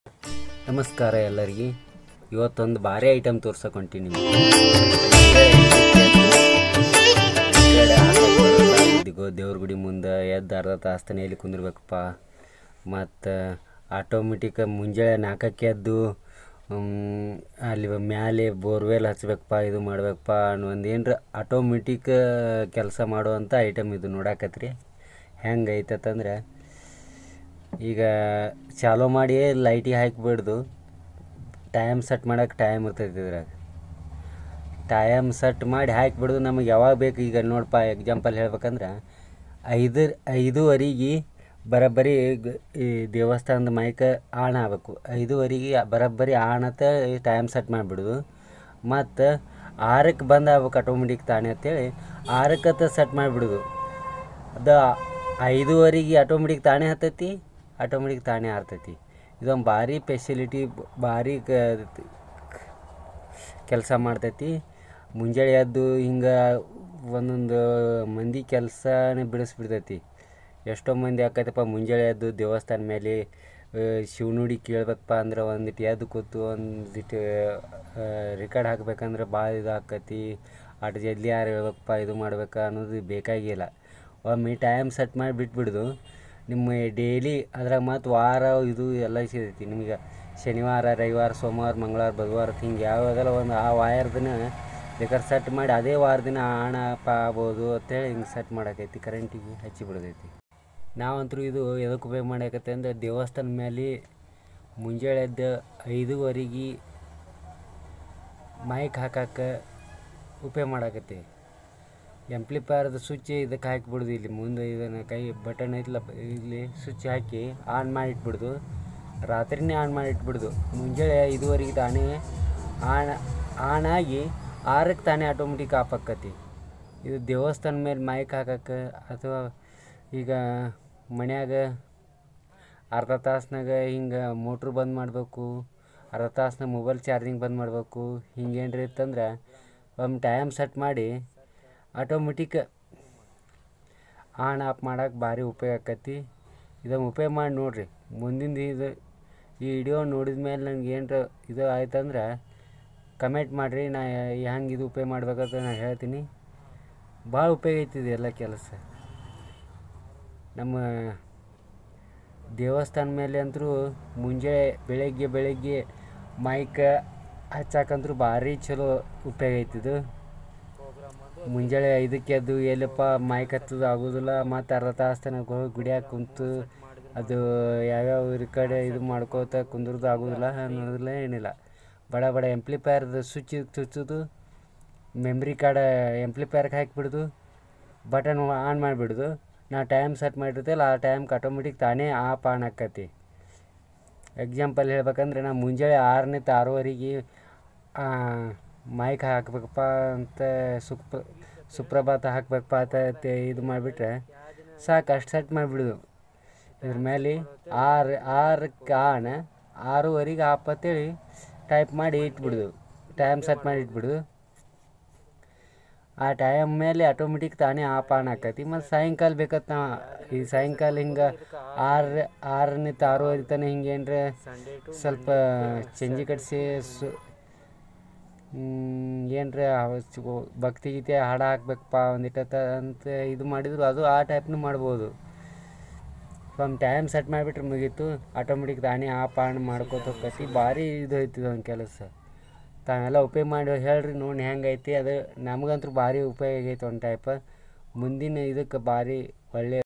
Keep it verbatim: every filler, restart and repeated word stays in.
ನಮಸ್ಕಾರ ಎಲ್ಲರಿಗೆ. ಇವತ್ತೊಂದು ಭಾರಿ ಐಟಮ್ ತೋರ್ಸಕ್ಕೆ ಹೊಂಟೀನಿ ನಿಮಗೆ. ಇದಿಗೋ ದೇವ್ರ ಗುಡಿ ಮುಂದೆ ಎದ್ದು ಅರ್ಧ ತಾಸು ತನಕ ಎಲ್ಲಿ ಕುಂದಿರ್ಬೇಕಪ್ಪ. ಮತ್ತು ಆಟೋಮೆಟಿಕ್ ಮುಂಜಾನೆ ನಾಲ್ಕಕ್ಕೆ ಎದ್ದು ಅಲ್ಲಿ ಮ್ಯಾಲೆ ಬೋರ್ವೆಲ್ ಹಚ್ಬೇಕಪ್ಪ, ಇದು ಮಾಡ್ಬೇಕಪ್ಪ ಅನ್ನೋ ಒಂದು ಏನರ ಆಟೋಮೆಟಿಕ್ ಕೆಲಸ ಮಾಡುವಂಥ ಐಟಮ್ ಇದು. ನೋಡಾಕತ್ರಿ ಹೆಂಗೆ ಐತಂದ್ರೆ, ಈಗ ಚಾಲೂ ಮಾಡಿ ಲೈಟಿಗೆ ಹಾಕಿಬಿಡ್ದು ಟೈಮ್ ಸೆಟ್ ಮಾಡೋಕೆ ಟೈಮ್ ಇರ್ತೈತಿ. ಇದ್ರಾಗ ಟೈಮ್ ಸೆಟ್ ಮಾಡಿ ಹಾಕಿಬಿಡ್ದು ನಮಗೆ ಯಾವಾಗ ಬೇಕು. ಈಗ ನೋಡಪ್ಪ, ಎಕ್ಸಾಂಪಲ್ ಹೇಳ್ಬೇಕಂದ್ರೆ ಐದು ಐದೂವರೆಗೆ ಬರೋಬ್ಬರಿ ಈ ದೇವಸ್ಥಾನದ ಮೈಕ್ ಆನ್ ಆಗಬೇಕು. ಐದೂವರೆಗೆ ಬರೋಬ್ಬರಿ ಆಣತ್ತ ಟೈಮ್ ಸೆಟ್ ಮಾಡಿಬಿಡೋದು. ಮತ್ತು ಆರಕ್ಕೆ ಬಂದು ಆಗ್ಬೇಕು ಆಟೋಮೆಟಿಕ್ ತಾನೇ ಅಂತೇಳಿ ಆರಕ್ಕತ್ತ ಸೆಟ್ ಮಾಡಿಬಿಡೋದು. ಅದು ಐದೂವರೆಗೆ ಆಟೋಮೆಟಿಕ್ ತಾನೇ ಹತ್ತೈತಿ, ಆಟೋಮೆಟಿಕ್ ತಾನೇ ಆರ್ತೈತಿ. ಇದೊಂದು ಭಾರಿ ಫೆಸಿಲಿಟಿ, ಭಾರಿ ಕೆಲಸ ಮಾಡ್ತೈತಿ. ಮುಂಜಾನೆ ಎದ್ದು ಹಿಂಗೆ ಒಂದೊಂದು ಮಂದಿ ಕೆಲಸನೇ ಬಿಡಿಸ್ಬಿಡ್ತೈತಿ. ಎಷ್ಟೋ ಮಂದಿ ಆಕೈತಪ್ಪ ಮುಂಜಾನೆ ಎದ್ದು ದೇವಸ್ಥಾನ ಮೇಲೆ ಶಿವನುಡಿ ಕೇಳ್ಬೇಕಪ್ಪ ಅಂದ್ರೆ ಒಂದಿಟ್ಟು ಎದ್ದು ಕೂತು ಒಂದಿಟ್ಟು ರೆಕಾರ್ಡ್ ಹಾಕ್ಬೇಕಂದ್ರೆ ಭಾಳ ಇದು ಆಕೈತಿ. ಅಷ್ಟು ಜಲ್ದಿ ಯಾರು ಹೇಳ್ಬೇಕಪ್ಪ ಇದು ಮಾಡ್ಬೇಕು ಅನ್ನೋದು ಬೇಕಾಗಿಲ್ಲ. ಒಮ್ಮೆ ಟೈಮ್ ಸೆಟ್ ಮಾಡಿ ಬಿಟ್ಬಿಡ್ದು ನಿಮ್ಮ ಡೈಲಿ. ಅದ್ರಾಗ ಮತ್ತು ವಾರ ಇದು ಎಲ್ಲ ಸಿಗ್ತೈತಿ ನಿಮಗೆ. ಶನಿವಾರ, ರವಿವಾರ, ಸೋಮವಾರ, ಮಂಗಳವಾರ, ಬುಧವಾರ ಹಿಂಗೆ ಯಾವುದೆಲ್ಲ ಒಂದು ಆ ವಾರ ದಿನ ಬೇಕಾದ್ರೆ ಸೆಟ್ ಮಾಡಿ ಅದೇ ವಾರ ದಿನ ಹಣ ಪ ಆಗ್ಬೋದು ಅಂತೇಳಿ ಹಿಂಗೆ ಸೆಟ್ ಮಾಡಾಕೈತಿ. ಕರೆಂಟಿಗೆ ಹಚ್ಚಿ ಬಿಡೋದೈತಿ. ನಾವಂತರೂ ಇದು ಎದಕ್ಕೆ ಉಪಯೋಗ ಮಾಡಾಕತ್ತೆ ಅಂದರೆ, ದೇವಸ್ಥಾನ ಮೇಲೆ ಮುಂಜಾನೆ ಎದ್ದು ಐದೂವರೆಗೆ ಮೈಕ್ ಹಾಕಕ್ಕೆ ಉಪಯೋಗ ಮಾಡಾಕತ್ತಿ. ಎಂಪ್ಲಿಫೈಯರ್ದು ಸ್ವಿಚ್ ಇದಕ್ಕೆ ಹಾಕಿಬಿಡ್ದು. ಇಲ್ಲಿ ಮುಂದೆ ಇದನ್ನು ಕೈ ಬಟನ್ ಐತಲ್ಲ, ಇಲ್ಲಿ ಸ್ವಿಚ್ ಹಾಕಿ ಆನ್ ಮಾಡಿಟ್ಬಿಡ್ದು. ರಾತ್ರಿನೇ ಆನ್ ಮಾಡಿಟ್ಬಿಡ್ದು. ಮುಂಜಾನೆ ಐದೂವರೆಗೆ ತಾನೇ ಆನ್ ಆನ್ ಆಗಿ ಆರಕ್ಕೆ ತಾನೇ ಆಟೋಮೆಟಿಕ್ ಆಫ್ ಆಕ್ಕತಿ. ಇದು ದೇವಸ್ಥಾನ ಮೇಲೆ ಮೈಕ್ ಹಾಕಕ್ಕೆ, ಅಥವಾ ಈಗ ಮನ್ಯಾಗ ಅರ್ಧ ತಾಸ್ನಾಗ ಹಿಂಗೆ ಮೋಟ್ರ್ ಬಂದ್ ಮಾಡಬೇಕು, ಅರ್ಧ ತಾಸ್ನಾಗ ಮೊಬೈಲ್ ಚಾರ್ಜಿಂಗ್ ಬಂದ್ ಮಾಡಬೇಕು, ಹಿಂಗೇನ್ರಿ ಇತ್ತಂದ್ರೆ ಒಮ್ಮೆ ಟೈಮ್ ಸೆಟ್ ಮಾಡಿ ಆಟೋಮೆಟಿಕ್ ಆನ್ ಆಫ್ ಮಾಡೋಕೆ ಭಾರಿ ಉಪಯೋಗ ಆಕತಿ. ಇದನ್ನು ಉಪಯೋಗ ಮಾಡಿ ನೋಡಿರಿ. ಮುಂದಿನ ಇದು ಈ ವಿಡಿಯೋ ನೋಡಿದ ಮೇಲೆ ನನಗೆ ಏನರ ಇದು ಆಯ್ತಂದ್ರೆ ಕಮೆಂಟ್ ಮಾಡಿರಿ. ನಾ ಹೆಂಗೆ ಇದು ಉಪಯೋಗ ಮಾಡ್ಬೇಕಂತ ನಾನು ಹೇಳ್ತೀನಿ. ಭಾಳ ಉಪಯೋಗ ಐತಿದೆ ಎಲ್ಲ ಕೆಲಸ. ನಮ್ಮ ದೇವಸ್ಥಾನ ಮೇಲೆ ಅಂತರೂ ಮುಂಜಾನೆ ಬೆಳಗ್ಗೆ ಬೆಳಗ್ಗೆ ಮೈಕ್ ಹಚ್ಚಾಕಂತರೂ ಭಾರಿ ಚಲೋ ಉಪಯೋಗ ಐತಿದು. ಮುಂಜಾನೆ ಐದಕ್ಕೆ ಎದ್ದು ಎಲ್ಲಪ್ಪ ಮೈಕ್ ಹಚ್ಚೋದು ಆಗೋದಿಲ್ಲ. ಮತ್ತು ಅರ್ಧ ತಾಸು ತನಕ ಹೋಗಿ ಗುಡಿಯಾಗ ಕುಂತು ಅದು ಯಾವ್ಯಾವ ರೆಕಾರ್ಡ್ ಇದು ಮಾಡ್ಕೋತ ಕುಂದ್ರದು ಆಗೋದಿಲ್ಲ ಅನ್ನೋದಿಲ್ಲ, ಏನಿಲ್ಲ. ಬಡ ಬಡ ಎಂಪ್ಲಿಫೈಯರ್ದು ಸ್ವಿಚ್ ಚುಚ್ಚೋದು, ಮೆಮ್ರಿ ಕಾರ್ಡ್ ಎಂಪ್ಲಿಫೈಯರ್ಗೆ ಹಾಕಿಬಿಡೋದು, ಬಟನ್ ಆನ್ ಮಾಡಿಬಿಡೋದು. ನಾವು ಟೈಮ್ ಸೆಟ್ ಮಾಡಿರ್ತೇವಲ್ಲ ಆ ಟೈಮ್ಗೆ ಆಟೋಮೆಟಿಕ್ ತಾನೇ ಆಫ್ ಆನ್ ಆಕ್ಕತಿ. ಎಕ್ಸಾಂಪಲ್ ಹೇಳ್ಬೇಕಂದ್ರೆ, ನಾವು ಮುಂಜಾನೆ ಆರನೇ ಆರೂವರೆಗೆ ಮೈಕ್ ಹಾಕ್ಬೇಕಪ್ಪ ಅಂತ ಸುಪ್ ಸುಪ್ರಭಾತ ಹಾಕ್ಬೇಕಪ್ಪ ಅಂತ ಇದು ಮಾಡಿಬಿಟ್ರೆ ಸಾಕು, ಅಷ್ಟು ಸೆಟ್ ಮಾಡಿಬಿಡೋದು. ಇದ್ರ ಮೇಲೆ ಆರು ಆರಕ್ಕೆ ಆನ್, ಆರೂವರೆಗೆ ಆಫ್ ಅಂತೇಳಿ ಟೈಪ್ ಮಾಡಿ ಇಟ್ಬಿಡೋದು. ಟೈಮ್ ಸೆಟ್ ಮಾಡಿ ಇಟ್ಬಿಡೋದು. ಆ ಟೈಮ್ ಮೇಲೆ ಆಟೋಮೆಟಿಕ್ ತಾನೇ ಆಫ್ ಆನ್ ಆಕತಿ. ಮತ್ತು ಸಾಯಂಕಾಲ ಬೇಕತ್ತ ನಾವು ಈ ಸಾಯಂಕಾಲ ಹಿಂಗೆ ಆರು ಆರನೇ ಆರೂವರೆ ತನಕ ಹಿಂಗೆ ಏನರ ಸ್ವಲ್ಪ ಚಂಜಿ ಕಟ್ಸಿ ಸು ಏನರ ಭಕ್ತಿ ಗೀತೆ ಹಾಡು ಹಾಕ್ಬೇಕಪ್ಪ ಒಂದಿಟ್ಟತ್ತ ಅಂತ ಇದು ಮಾಡಿದ್ರು ಅದು ಆ ಟೈಪ್ನು ಮಾಡ್ಬೋದು. ಒಂದು ಟೈಮ್ ಸೆಟ್ ಮಾಡಿಬಿಟ್ರೆ ಮುಗೀತು, ಆಟೋಮೆಟಿಕ್ ತಾನೇ ಆಫ್ ಆನ್ ಮಾಡ್ಕೋತ ಹೋಗ್ತೈತಿ. ಭಾರಿ ಇದು ಐತಿದ ಒಂದು ಕೆಲಸ. ತಾವೆಲ್ಲ ಉಪಯೋಗ ಮಾಡಿ ಹೇಳ್ರಿ ನೋಡಿ ಹೆಂಗೈತಿ. ಅದು ನಮಗಂತೂ ಭಾರಿ ಉಪಯೋಗ ಐತಿ ಒಂದು ಟೈಪ್. ಮುಂದಿನ ಇದಕ್ಕೆ ಭಾರಿ ಒಳ್ಳೆಯ